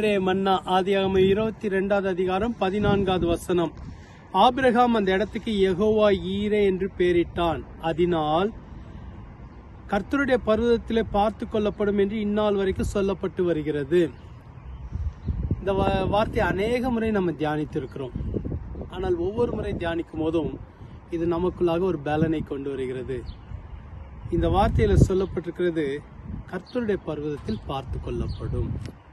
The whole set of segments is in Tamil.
அன்றே மன்னா. ஆதியாகமம் 22வது அதிகாரம் 14வது வசனம். ஆபிரகாம் அந்த இடத்துக்கு யெகோவா ஈரே என்று பெயரிட்டான். அதனால் கர்த்தருடைய பர்வதத்திலே பார்த்து கொள்ளப்படும் என்று இந்நாள் வரைக்கும் சொல்லப்பட்டு வருகிறது. இந்த வார்த்தை அநேக முறை நம்ம தியானித்திருக்கிறோம். ஆனால் ஒவ்வொரு முறை தியானிக்கும் போதும் இது நமக்குள்ளாக ஒரு பலனை கொண்டு வருகிறது. இந்த வார்த்தையில சொல்லப்பட்டிருக்கிறது கர்த்தருடைய பர்வதத்தில் பார்த்து கொள்ளப்படும்.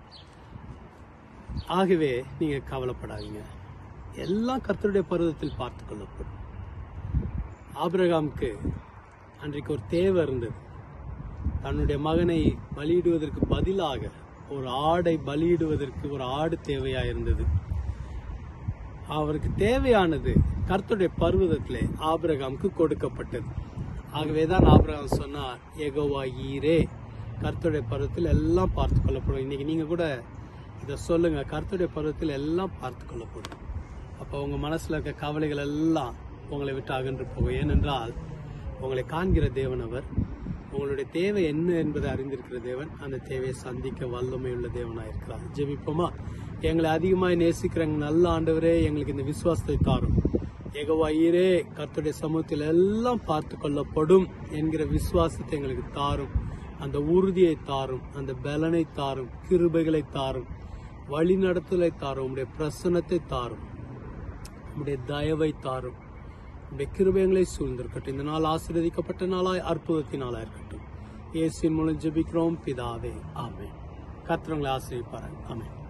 ஆகவே நீங்க கவலைப்படாதீங்க, எல்லாம் கர்த்தருடைய பர்வதத்தில் பார்த்து கொள்ளப்படும். ஆபிரகாமுக்கு அன்றைக்கு ஒரு தேவை இருந்தது. தன்னுடைய மகனை பலியிடுவதற்கு பதிலாக ஒரு ஆடை பலியிடுவதற்கு ஒரு ஆடு தேவையா இருந்தது. அவருக்கு தேவையானது கர்த்தருடைய பர்வதத்திலே ஆபிரகாமுக்கு கொடுக்கப்பட்டது. ஆகவேதான் ஆபிரகாம் சொன்னார், யெகோவா ஈரே, கர்த்தருடைய பர்வதத்தில் எல்லாம் பார்த்து கொள்ளப்படும். இன்னைக்கு நீங்க கூட இதை சொல்லுங்க, கர்த்தருடைய பர்வதத்தில் எல்லாம் பார்த்து கொள்ளப்படும். அப்போ உங்க மனசுல இருக்க கவலைகள் எல்லாம் உங்களை விட்டு அகன்று போகும். ஏனென்றால் உங்களை காண்கிற தேவன் அவர். உங்களுடைய தேவை என்ன என்பதை அறிந்திருக்கிற தேவன். அந்த தேவையை சந்திக்க வல்லமை உள்ள தேவனாயிருக்கிறார். ஜெபிப்போமா? எங்களை அதிகமாய் நேசிக்கிற நல்ல ஆண்டவரே, எங்களுக்கு இந்த விசுவாசத்தை தாரும். யெகோவா ஈரே, கர்த்தருடைய சமூகத்தில் எல்லாம் பார்த்து கொள்ளப்படும் என்கிற விசுவாசத்தை எங்களுக்கு தாரும். அந்த உறுதியை தாரும், அந்த பலனை தாரும், கிருபைகளை தாரும், வழி நடத்தலை தாரும், உங்களுடைய பிரசன்னத்தை தாரும், உங்களுடைய தயவை தாரும், உங்களுடைய கிருபைகளை சூழ்ந்திருக்கட்டும். இந்த நாள் ஆசீர்வதிக்கப்பட்ட நாளாய், அற்புதத்தின் நாளாய் இருக்கட்டும். இயேசுவின் மூலம் ஜெபிக்கிறோம் பிதாவே, ஆமென். கர்த்தர் உங்களை ஆசீர்வதிப்பார். ஆமென்.